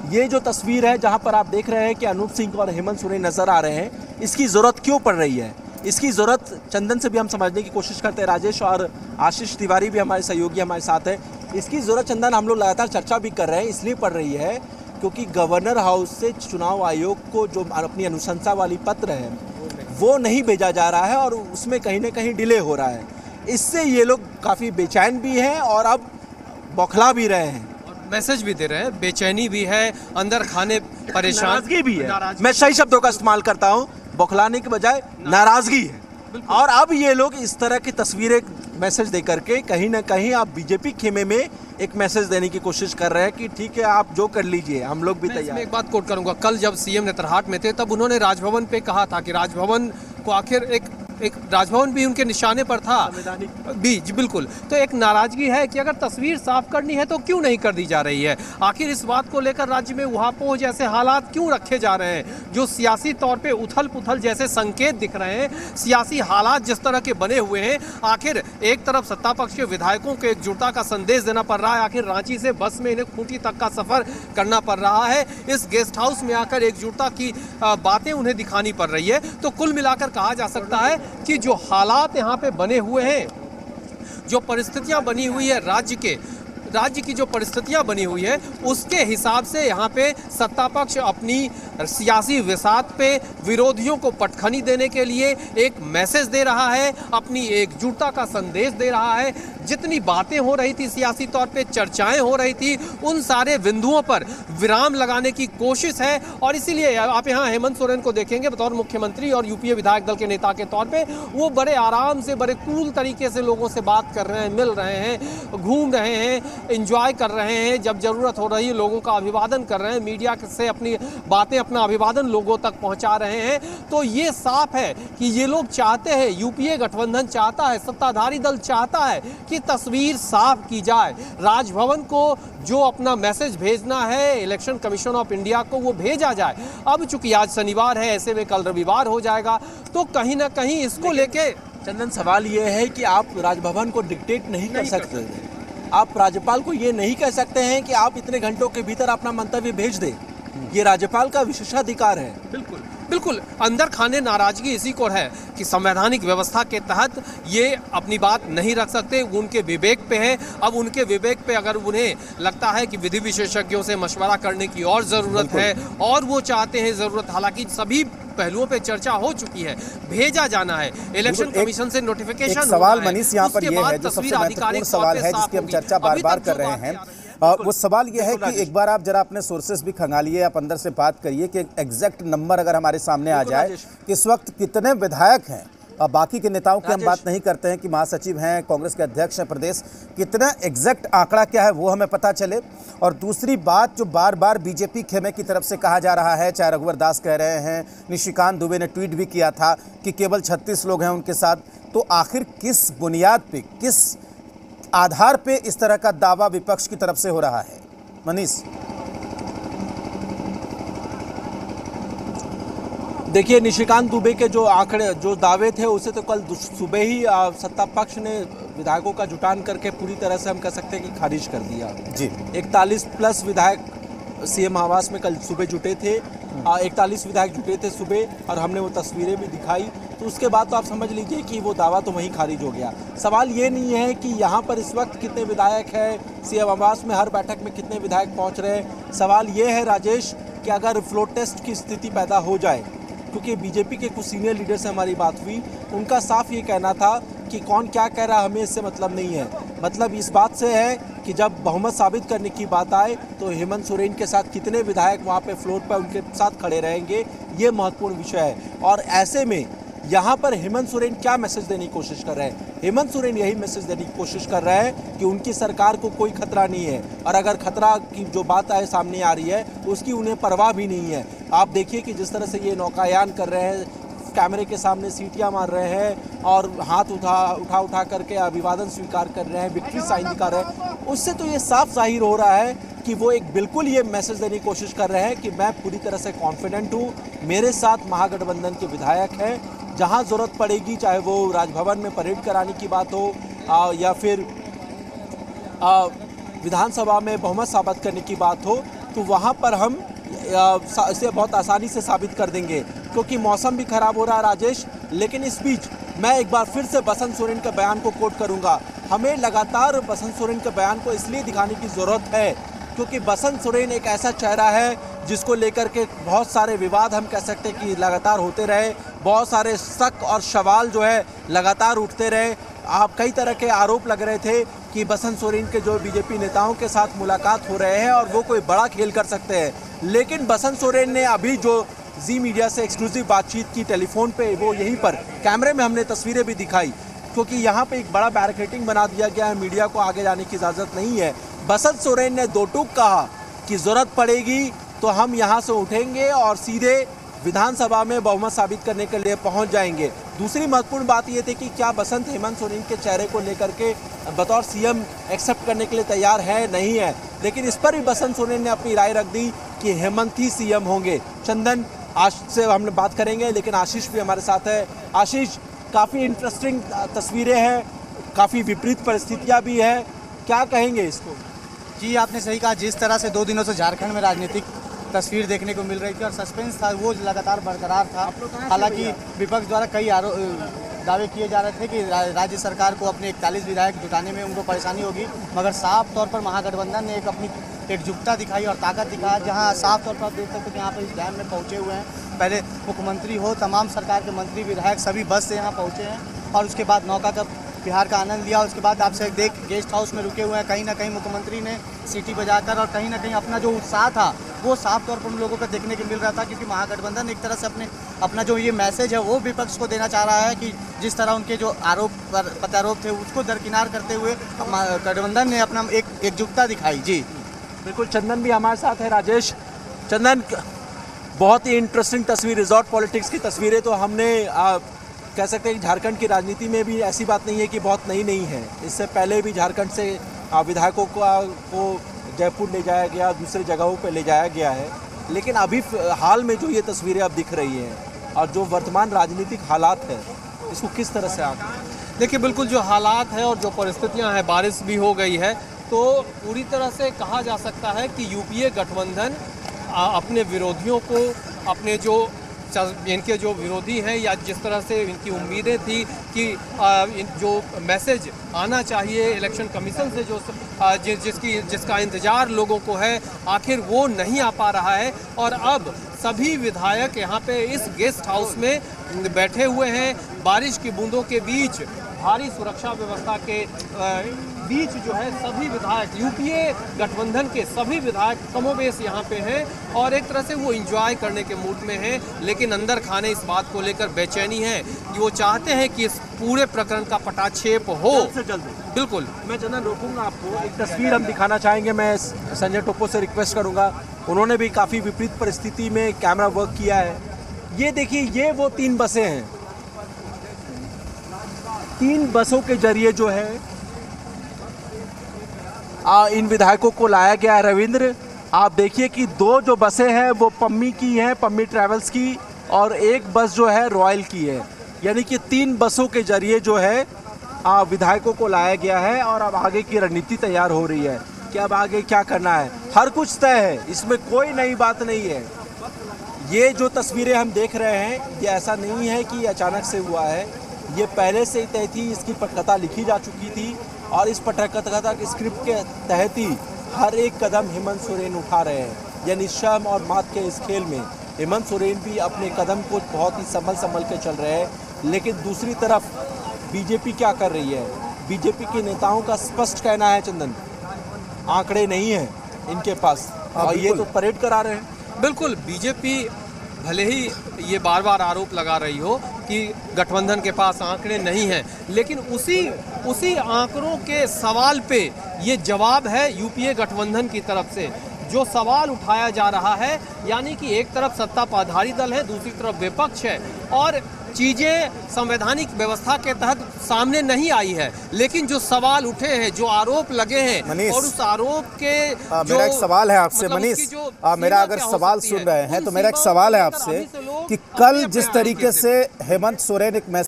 ये जो तस्वीर है जहां पर आप देख रहे हैं कि अनूप सिंह और हेमंत सोरेन नजर आ रहे हैं, इसकी ज़रूरत क्यों पड़ रही है? इसकी ज़रूरत चंदन से भी हम समझने की कोशिश करते हैं। राजेश और आशीष तिवारी भी हमारे सहयोगी हमारे साथ हैं। इसकी ज़रूरत चंदन हम लोग लगातार चर्चा भी कर रहे हैं, इसलिए पड़ रही है क्योंकि गवर्नर हाउस से चुनाव आयोग को जो अपनी अनुशंसा वाली पत्र है वो नहीं भेजा जा रहा है और उसमें कहीं ना कहीं डिले हो रहा है। इससे ये लोग काफ़ी बेचैन भी हैं और अब बौखला भी रहे हैं, मैसेज भी दे रहे हैं, बेचैनी भी है, अंदर खाने परेशान, नाराजगी भी है। मैं सही शब्दों का इस्तेमाल करता हूँ, बौखलाने के बजाय नाराजगी है। और अब ये लोग इस तरह की तस्वीरें मैसेज दे करके कहीं ना कहीं आप बीजेपी खेमे में एक मैसेज देने की कोशिश कर रहे हैं कि ठीक है आप जो कर लीजिए, हम लोग भी तैयार। मैं एक बात कोट करूंगा, कल जब सीएम नेतरहाट में थे तब उन्होंने राजभवन पे कहा था कि राजभवन को आखिर एक राजभवन भी उनके निशाने पर था जी बिल्कुल। तो एक नाराजगी है कि अगर तस्वीर साफ करनी है तो क्यों नहीं कर दी जा रही है? आखिर इस बात को लेकर राज्य में उहापोह जैसे हालात क्यों रखे जा रहे हैं? जो सियासी तौर पे उथल पुथल जैसे संकेत दिख रहे हैं, सियासी हालात जिस तरह के बने हुए हैं, आखिर एक तरफ सत्ता पक्ष के विधायकों को एकजुटता का संदेश देना पड़ रहा है, आखिर रांची से बस में इन्हें खूंटी तक का सफर करना पड़ रहा है, इस गेस्ट हाउस में आकर एकजुटता की बातें उन्हें दिखानी पड़ रही है। तो कुल मिलाकर कहा जा सकता है कि जो हालात यहाँ पे बने हुए हैं, जो परिस्थितियां बनी हुई है राज्य की जो परिस्थितियां बनी हुई है उसके हिसाब से यहाँ पे सत्ता पक्ष अपनी सियासी विसात पे विरोधियों को पटखनी देने के लिए एक मैसेज दे रहा है, अपनी एकजुटता का संदेश दे रहा है। जितनी बातें हो रही थी सियासी तौर पे, चर्चाएं हो रही थी, उन सारे बिंदुओं पर विराम लगाने की कोशिश है। और इसीलिए आप यहाँ हेमंत सोरेन को देखेंगे बतौर मुख्यमंत्री और यूपीए विधायक दल के नेता के तौर पे, वो बड़े आराम से, बड़े कूल तरीके से लोगों से बात कर रहे हैं, मिल रहे हैं, घूम रहे हैं, एंजॉय कर रहे हैं, जब जरूरत हो रही है लोगों का अभिवादन कर रहे हैं, मीडिया से अपनी बातें, अपना अभिवादन लोगों तक पहुंचा रहे हैं। तो ये साफ है कि ये लोग चाहते हैं, यूपीए गठबंधन चाहता है, सत्ताधारी दल चाहता है कि तस्वीर साफ की जाए, राजभवन को जो अपना मैसेज भेजना है इलेक्शन कमीशन ऑफ इंडिया को वो भेजा जाए। अब चूंकि आज शनिवार है, ऐसे में कल रविवार हो जाएगा, तो कहीं ना कहीं इसको लेके चंदन सवाल ये है कि आप राजभवन को डिक्टेट नहीं कर सकते। आप राज्यपाल को ये नहीं कह सकते हैं कि आप इतने घंटों के भीतर अपना मंतव्य भेज दें, ये राज्यपाल का विशेषाधिकार है। बिल्कुल बिल्कुल, अंदर खाने नाराजगी इसी को है कि संवैधानिक व्यवस्था के तहत ये अपनी बात नहीं रख सकते, उनके विवेक पे है। अब उनके विवेक पे अगर उन्हें लगता है कि विधि विशेषज्ञों से मशवरा करने की और ज़रूरत है और वो चाहते हैं ज़रूरत, हालांकि सभी पहलुओं पे चर्चा हो चुकी है, भेजा जाना है इलेक्शन कमीशन से नोटिफिकेशन। सवाल मनीष यहाँ पर ये है जो सबसे महत्वपूर्ण सवाल है जिसकी हम चर्चा बार बार कर रहे हैं, वो सवाल ये है कि एक बार आप जरा अपने सोर्सेस भी खंगालिए, आप अंदर से बात करिए कि एग्जैक्ट नंबर अगर हमारे सामने आ जाए कि इस वक्त कितने विधायक हैं, बाकी के नेताओं की हम बात नहीं करते हैं कि महासचिव हैं, कांग्रेस के अध्यक्ष हैं प्रदेश, कितना एग्जैक्ट आंकड़ा क्या है वो हमें पता चले। और दूसरी बात जो बार बार बीजेपी खेमे की तरफ से कहा जा रहा है, चाहे रघुवर दास कह रहे हैं, निशिकांत दुबे ने ट्वीट भी किया था कि केवल 36 लोग हैं उनके साथ, तो आखिर किस बुनियाद पे, किस आधार पे इस तरह का दावा विपक्ष की तरफ से हो रहा है? मनीष, देखिए, निशिकांत दुबे के जो आंकड़े, जो दावे थे, उसे तो कल सुबह ही सत्ता पक्ष ने विधायकों का जुटान करके पूरी तरह से हम कह सकते हैं कि खारिज कर दिया जी। 41 प्लस विधायक सीएम आवास में कल सुबह जुटे थे, 41 विधायक जुटे थे सुबह, और हमने वो तस्वीरें भी दिखाई। तो उसके बाद तो आप समझ लीजिए कि वो दावा तो वहीं खारिज हो गया। सवाल ये नहीं है कि यहाँ पर इस वक्त कितने विधायक हैं, सीएम आवास में हर बैठक में कितने विधायक पहुँच रहे हैं। सवाल ये है राजेश कि अगर फ्लोर टेस्ट की स्थिति पैदा हो जाए, क्योंकि बीजेपी के कुछ सीनियर लीडर से हमारी बात हुई, उनका साफ ये कहना था कि कौन क्या कह रहा है हमें इससे मतलब नहीं है, मतलब इस बात से है कि जब बहुमत साबित करने की बात आए तो हेमंत सोरेन के साथ कितने विधायक वहाँ पे फ्लोर पर उनके साथ खड़े रहेंगे, ये महत्वपूर्ण विषय है। और ऐसे में यहाँ पर हेमंत सोरेन क्या मैसेज देने की कोशिश कर रहे हैं? हेमंत सोरेन यही मैसेज देने की कोशिश कर रहे हैं कि उनकी सरकार को कोई खतरा नहीं है, और अगर खतरा की जो बात आए सामने आ रही है उसकी उन्हें परवाह भी नहीं है। आप देखिए कि जिस तरह से ये नौकायान कर रहे हैं, कैमरे के सामने सीटियां मार रहे हैं और हाथ उठा करके अभिवादन स्वीकार कर रहे हैं, विक्ट्री साइन दिखा रहे हैं, उससे तो ये साफ जाहिर हो रहा है कि वो एक बिल्कुल ये मैसेज देने की कोशिश कर रहे हैं कि मैं पूरी तरह से कॉन्फिडेंट हूँ, मेरे साथ महागठबंधन के विधायक हैं, जहाँ ज़रूरत पड़ेगी, चाहे वो राजभवन में परेड कराने की बात हो या फिर विधानसभा में बहुमत साबित करने की बात हो तो वहाँ पर हम इसे बहुत आसानी से साबित कर देंगे, क्योंकि मौसम भी खराब हो रहा है राजेश। लेकिन इस बीच मैं एक बार फिर से बसंत सोरेन के बयान को कोट करूंगा। हमें लगातार बसंत सोरेन के बयान को इसलिए दिखाने की ज़रूरत है क्योंकि बसंत सोरेन एक ऐसा चेहरा है जिसको लेकर के बहुत सारे विवाद हम कह सकते हैं कि लगातार होते रहे, बहुत सारे शक और सवाल जो है लगातार उठते रहे। आप कई तरह के आरोप लग रहे थे कि बसंत सोरेन के जो बीजेपी नेताओं के साथ मुलाकात हो रहे हैं और वो कोई बड़ा खेल कर सकते हैं, लेकिन बसंत सोरेन ने अभी जो जी मीडिया से एक्सक्लूसिव बातचीत की टेलीफोन पे, वो यहीं पर कैमरे में हमने तस्वीरें भी दिखाई, क्योंकि यहाँ पे एक बड़ा बैरिकेडिंग बना दिया गया है, मीडिया को आगे जाने की इजाज़त नहीं है। बसंत सोरेन ने दो टूक कहा कि ज़रूरत पड़ेगी तो हम यहाँ से उठेंगे और सीधे विधानसभा में बहुमत साबित करने के लिए पहुंच जाएंगे। दूसरी महत्वपूर्ण बात ये थी कि क्या बसंत हेमंत सोरेन के चेहरे को लेकर के बतौर सीएम एक्सेप्ट करने के लिए तैयार है, नहीं है, लेकिन इस पर भी बसंत सोरेन ने अपनी राय रख दी कि हेमंत ही सीएम होंगे। चंदन, आज से हम बात करेंगे, लेकिन आशीष भी हमारे साथ है। आशीष, काफ़ी इंटरेस्टिंग तस्वीरें हैं, काफ़ी विपरीत परिस्थितियाँ भी है, क्या कहेंगे इसको? जी, आपने सही कहा। जिस तरह से 2 दिनों से झारखंड में राजनीतिक तस्वीर देखने को मिल रही थी और सस्पेंस था वो लगातार बरकरार था। हालांकि विपक्ष द्वारा कई दावे किए जा रहे थे कि राज्य सरकार को अपने 41 विधायक जुटाने में उनको परेशानी होगी, मगर साफ तौर पर महागठबंधन ने एक अपनी एकजुटता दिखाई और ताकत दिखाया, जहां साफ तौर पर आप देख सकते हैं कि यहाँ पर इस डैम में पहुँचे हुए हैं। पहले मुख्यमंत्री हो, तमाम सरकार के मंत्री विधायक सभी बस से यहाँ पहुँचे हैं और उसके बाद नौका का बिहार का आनंद लिया। उसके बाद आपसे देख गेस्ट हाउस में रुके हुए हैं। कहीं ना कहीं मुख्यमंत्री ने सीटी बजाकर और कहीं ना कहीं अपना जो उत्साह था वो साफ तौर पर उन लोगों को देखने को मिल रहा था, क्योंकि महागठबंधन एक तरह से अपना जो ये मैसेज है वो विपक्ष को देना चाह रहा है कि जिस तरह उनके जो प्रत्यारोप थे उसको दरकिनार करते हुए गठबंधन ने अपना एक एकजुटता दिखाई। जी बिल्कुल, चंदन भी हमारे साथ है। राजेश, चंदन, बहुत ही इंटरेस्टिंग तस्वीर, रिजॉर्ट पॉलिटिक्स की तस्वीरें तो हमने कह सकते हैं कि झारखंड की राजनीति में भी ऐसी बात नहीं है कि बहुत नई नहीं है। इससे पहले भी झारखंड से विधायकों को जयपुर ले जाया गया, दूसरे जगहों पे ले जाया गया है, लेकिन अभी हाल में जो ये तस्वीरें अब दिख रही हैं और जो वर्तमान राजनीतिक हालात है, इसको किस तरह से आप देखिए? बिल्कुल, जो हालात है और जो परिस्थितियां हैं, बारिश भी हो गई है, तो पूरी तरह से कहा जा सकता है कि यूपीए गठबंधन अपने विरोधियों को, अपने जो इनके जो विरोधी हैं या जिस तरह से इनकी उम्मीदें थी कि जो मैसेज आना चाहिए इलेक्शन कमीशन से, जिसका इंतज़ार लोगों को है, आखिर वो नहीं आ पा रहा है। और अब सभी विधायक यहाँ पे इस गेस्ट हाउस में बैठे हुए हैं, बारिश की बूंदों के बीच, भारी सुरक्षा व्यवस्था के बीच जो है सभी विधायक, यूपीए गठबंधन के सभी विधायक कमोबेश यहाँ पे हैं और एक तरह से वो एंजॉय करने के मूड में हैं, लेकिन अंदर खाने इस बात को लेकर बेचैनी है कि वो चाहते हैं कि इस पूरे प्रकरण का पटाक्षेप हो जल्द से जल्द। बिल्कुल, मैं चंदन रोकूंगा आपको, एक तस्वीर हम दिखाना चाहेंगे। मैं संजय टोप्पो से रिक्वेस्ट करूंगा, उन्होंने भी काफ़ी विपरीत परिस्थिति में कैमरा वर्क किया है। ये देखिए, ये वो 3 बसें हैं, 3 बसों के जरिए जो है इन विधायकों को लाया गया है। रविंद्र, आप देखिए कि 2 जो बसें हैं वो पम्मी की हैं, पम्मी ट्रैवल्स की, और 1 बस जो है रॉयल की है, यानी कि 3 बसों के जरिए जो है विधायकों को लाया गया है और अब आगे की रणनीति तैयार हो रही है कि अब आगे क्या करना है। हर कुछ तय है, इसमें कोई नई बात नहीं है। ये जो तस्वीरें हम देख रहे हैं, ये ऐसा नहीं है कि अचानक से हुआ है, ये पहले से ही तय थी, इसकी पटकथा लिखी जा चुकी थी और इस पटकथा के स्क्रिप्ट के तहत ही हर एक कदम हेमंत सोरेन उठा रहे हैं। यानी शर्म और मात के इस खेल में हेमंत सोरेन भी अपने कदम को बहुत ही संभल के चल रहे हैं। लेकिन दूसरी तरफ बीजेपी क्या कर रही है? बीजेपी के नेताओं का स्पष्ट कहना है चंदन, आंकड़े नहीं है इनके पास और ये तो परेड करा रहे हैं। बिल्कुल, बीजेपी भले ही ये बार बार आरोप लगा रही हो कि गठबंधन के पास आंकड़े नहीं हैं, लेकिन उसी आंकड़ों के सवाल पे ये जवाब है यूपीए गठबंधन की तरफ से। जो सवाल उठाया जा रहा है, यानी कि एक तरफ सत्ता पदाधारी दल है, दूसरी तरफ विपक्ष है और चीज़ें संवैधानिक व्यवस्था के तहत सामने नहीं आई है, लेकिन जो सवाल उठे हैं, जो आरोप लगे हैं और उस आरोप के मेरा एक सवाल है आपसे मनीष, मेरा अगर सवाल सुन रहे हैं तो मेरा एक सवाल है आपसे कि कल जिस तरीके से हेमंत सोरेन एक